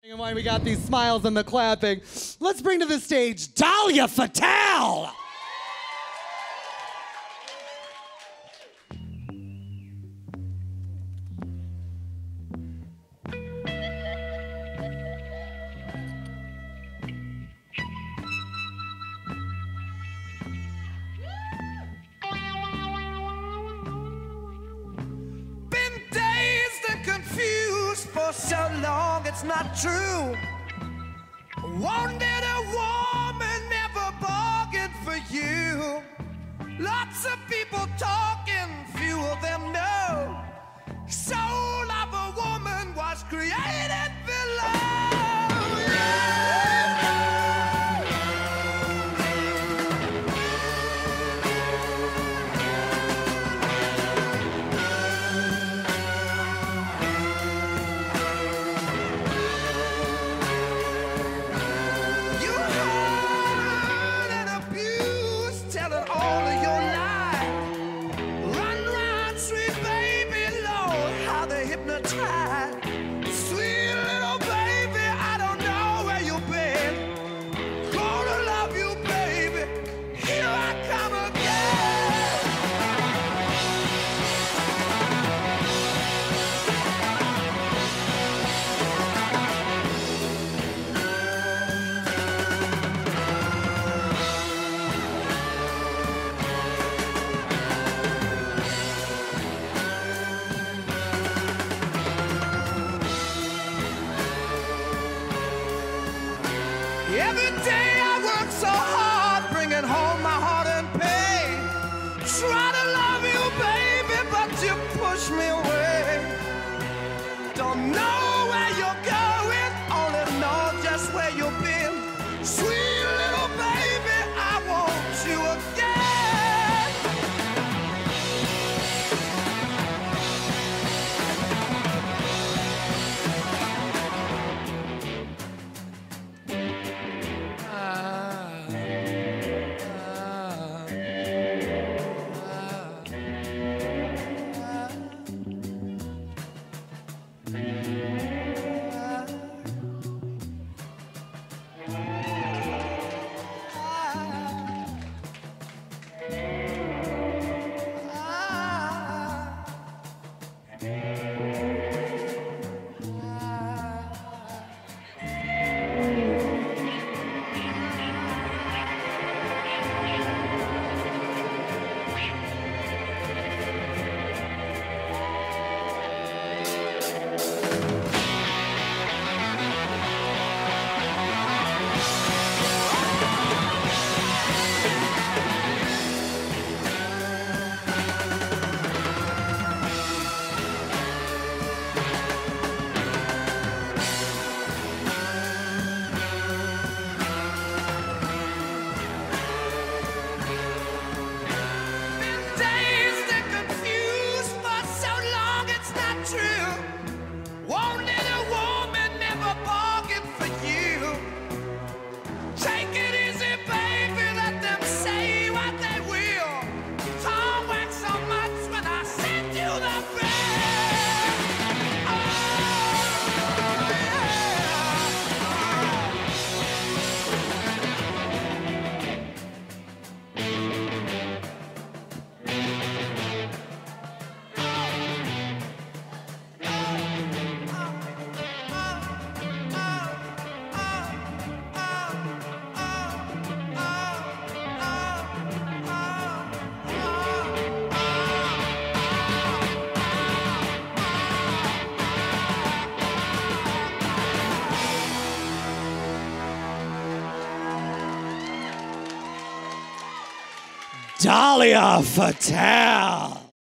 And why we got these smiles and the clapping, let's bring to the stage Dahlia Fatal! Been dazed and confused for so long, it's not true. Wanted a woman, never bargained for you. Lots of people talking, few of them know. Soul of a woman was created below. Sweet little baby, I don't know where you've been. Gonna love you, baby. Here I come Every day I work so hard, bringing home my heart and pain. Try to love you, baby, but you push me away. Don't know where you're going, only know just where you've been. Sweet little baby, I want you again. Dahlia Fatal!